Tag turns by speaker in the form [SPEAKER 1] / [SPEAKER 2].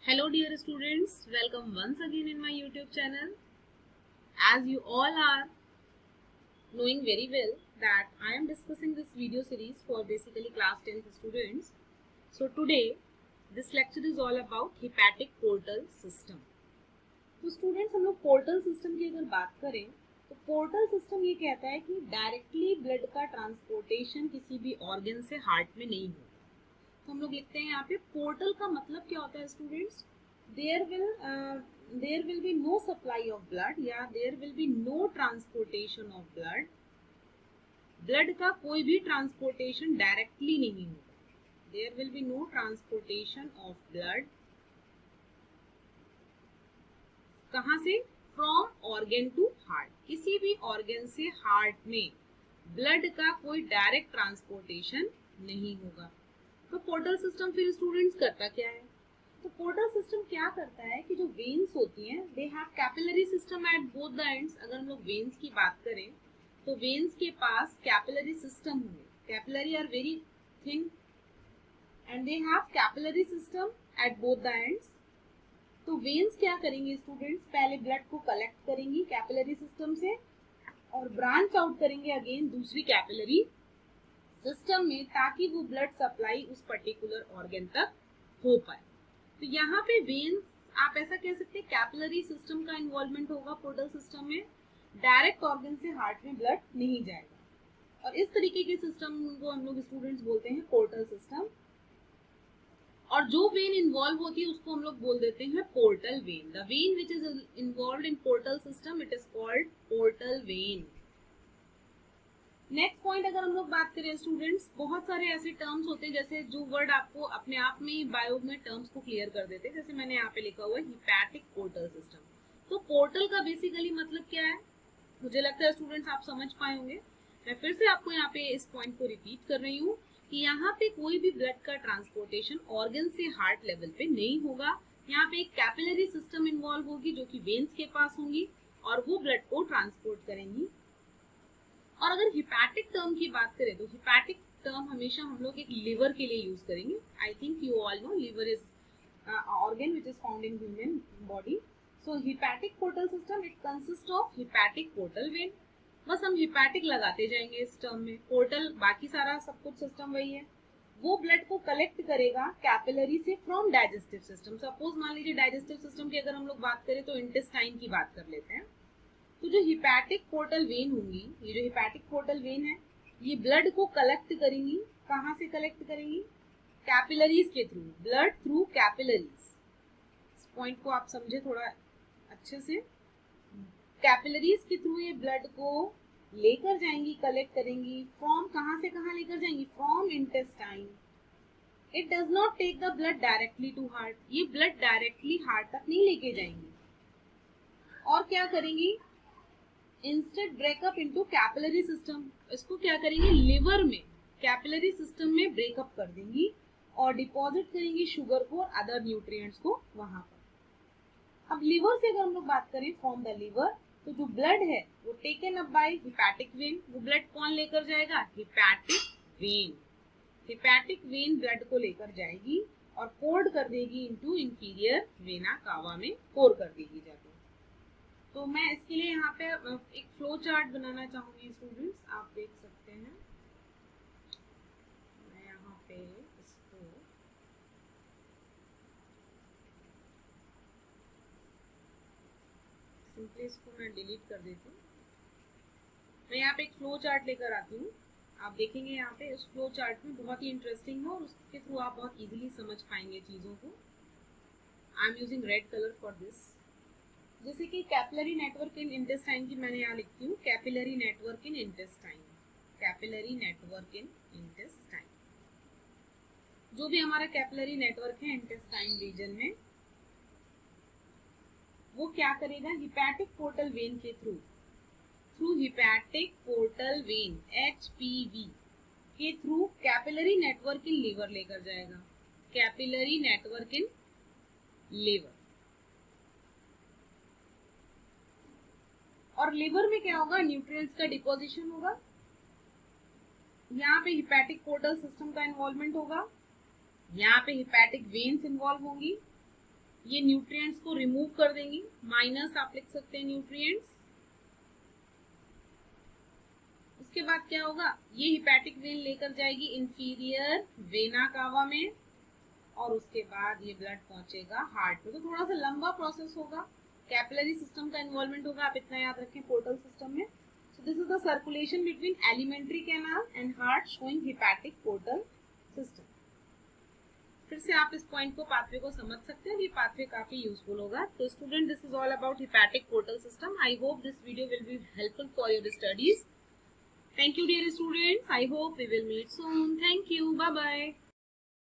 [SPEAKER 1] Hello dear students, welcome once again in my YouTube channel. As you all are knowing very well that I am discussing this video series for basically class 10th students. So today this lecture is all about hepatic portal system. तो students हम लोग portal system की अगर बात करें तो portal system ये कहता है कि डायरेक्टली ब्लड का ट्रांसपोर्टेशन किसी भी ऑर्गन से हार्ट में नहीं होगा। तो हम लोग लिखते हैं यहाँ पे पोर्टल का मतलब क्या होता है students, there will be no supply of blood या there will be no transportation of blood. Blood का कोई भी ट्रांसपोर्टेशन डायरेक्टली नहीं होगा। There will be no transportation of blood कहाँ से? From organ to heart. किसी भी ऑर्गन से हार्ट में ब्लड का कोई डायरेक्ट ट्रांसपोर्टेशन नहीं होगा। तो पोर्टल सिस्टम फिर स्टूडेंट्स करता क्या है? तो पोर्टल सिस्टम क्या करता है कि जो वेन्स होती हैं they have capillary system at both the ends. अगर हम लोग वेन्स की बात करें तो वेन्स के पास कैपिलरी सिस्टम होंगे। Capillary are very thin and they have capillary system at both the ends. तो वेन्स क्या करेंगे स्टूडेंट्स, पहले ब्लड को कलेक्ट करेंगी कैपिलरी सिस्टम से और ब्रांच आउट करेंगे अगेन दूसरी कैपिलरी सिस्टम में, ताकि वो ब्लड सप्लाई उस पर्टिकुलर ऑर्गन तक हो पाए। तो यहाँ पे वेन्स आप ऐसा कह सकते हैं कैपिलरी सिस्टम का इन्वॉल्वमेंट होगा पोर्टल सिस्टम में। डायरेक्ट ऑर्गन से हार्ट में ब्लड नहीं जाएगा और इस तरीके के सिस्टम को हम लोग स्टूडेंट्स बोलते हैं पोर्टल सिस्टम। और जो वेन इन्वॉल्व होती है उसको हम लोग बोल देते हैं portal vein. The vein which is involved in portal system it is called portal vein. Next point अगर हम लोग बात करें स्टूडेंट्स, बहुत सारे ऐसे टर्म्स होते हैं जैसे जो वर्ड आपको अपने आप में बायो में टर्म्स को क्लियर कर देते हैं। जैसे मैंने यहाँ पे लिखा हुआ है हिपैटिक पोर्टल सिस्टम। तो पोर्टल का बेसिकली मतलब क्या है, मुझे लगता है स्टूडेंट्स आप समझ पाए होंगे। मैं फिर से आपको यहाँ पे इस पॉइंट को रिपीट कर रही हूँ कि यहाँ पे कोई भी ब्लड का ट्रांसपोर्टेशन ऑर्गन से हार्ट लेवल पे नहीं होगा। यहाँ पे एक कैपिलरी सिस्टम इन्वॉल्व होगी जो कि वेन्स के पास होंगी और वो ब्लड को ट्रांसपोर्ट करेंगी। और अगर हिपैटिक टर्म की बात करें तो हिपैटिक टर्म हमेशा हम लोग एक लिवर के लिए यूज करेंगे। I think you all know liver is organ which is found in human body. So hepatic portal system it consist of hepatic portal vein. बस हम हिपैटिक लगाते जाएंगे इस टर्म में, पोर्टल बाकी सारा सब कुछ सिस्टम वही है। वो ब्लड को कलेक्ट करेगा कैपिलरी से फ्रॉम डाइजेस्टिव सिस्टम। सपोज मान लीजिए डाइजेस्टिव सिस्टम की अगर हम लोग बात करें तो इंटेस्टाइन की बात कर लेते हैं। तो जो हिपैटिक पोर्टल वेन होंगी, ये जो हिपैटिक पोर्टल वेन है ये ब्लड को कलेक्ट करेंगी। कहाँ से कलेक्ट करेंगी? कैपिलरीज के थ्रू, ब्लड थ्रू कैपिलरीज। इस पॉइंट को आप समझे थोड़ा अच्छे से। कैपिलरीज के थ्रू ये ब्लड को लेकर जाएंगी, कलेक्ट करेंगी। फ्रॉम कहाँ से कहाँ लेकर जाएंगी? From intestine. It does not take the blood directly to heart. ये ब्लड डायरेक्टली हार्ट तक नहीं लेके जाएंगी। और क्या करेंगी? Instead break up into capillary system. इसको क्या करेंगे? लिवर में कैपिलरी सिस्टम में ब्रेकअप कर देंगी और डिपॉजिट करेंगी शुगर को और अदर न्यूट्रिएंट्स को वहां पर। अब लिवर से अगर हम लोग बात करें फ्रॉम द लिवर, तो जो ब्लड है वो taken up by hepatic vein. वो ब्लड कौन लेकर जाएगा? Hepatic vein. Hepatic vein blood को लेकर जाएगी और पोर्ड कर देगी इनटू इंफीरियर वेना कावा में, पोर कर देगी जाकर। तो मैं इसके लिए यहाँ पे एक फ्लो चार्ट बनाना चाहूंगी स्टूडेंट्स, आप देख सकते हैं। मैं यहाँ पे इसको सिंपली इसको मैं डिलीट कर देती हूँ। मैं यहाँ पे एक फ्लो चार्ट लेकर आती हूँ। आप देखेंगे यहाँ पे इस फ्लो चार्ट में बहुत ही इंटरेस्टिंग है और उसके थ्रू आप बहुत इजीली समझ पाएंगे चीजों को। I am using red colour for this. जैसे कि कैपिलरी नेटवर्क इन इंटेस्टाइन की मैंने यहाँ लिखती हूँ, capillary network in intestine. Capillary network in intestine, जो भी हमारा कैपिलरी नेटवर्क है इंटेस्टाइन रीजन में, वो क्या करेगा? हिपैटिक पोर्टल वेन के through hepatic portal vein HPV के थ्रू कैपिलरी नेटवर्क इन लिवर लेकर जाएगा। Capillary network in liver. और लिवर में क्या होगा? न्यूट्रिएंट्स का डिपोजिशन होगा। यहाँ पे हिपैटिक पोर्टल सिस्टम का इन्वॉल्वमेंट होगा। यहाँ पे हिपैटिक वेन्स इन्वॉल्व होंगी। ये न्यूट्रिएंट्स को रिमूव कर देंगी, माइनस आप लिख सकते हैं न्यूट्रिएंट्स। उसके बाद क्या होगा, ये हिपैटिक वेन लेकर जाएगी इंफीरियर वेना कावा में, और उसके बाद ये ब्लड पहुंचेगा हार्ट में। तो थोड़ा सा लंबा प्रोसेस होगा, कैपिलरी सिस्टम का इन्वॉल्वमेंट होगा, आप इतना याद रखें पोर्टल सिस्टम में। So this is the circulation between alimentary canal and heart showing hepatic portal system. फिर से आप इस पॉइंट को, पाथवे को समझ सकते हैं, ये पाथवे काफी यूजफुल होगा। तो student, this is all about hepatic portal system. I hope this video will be helpful for your studies. Thank you, dear students. I hope we will meet soon. Thank you. Bye bye.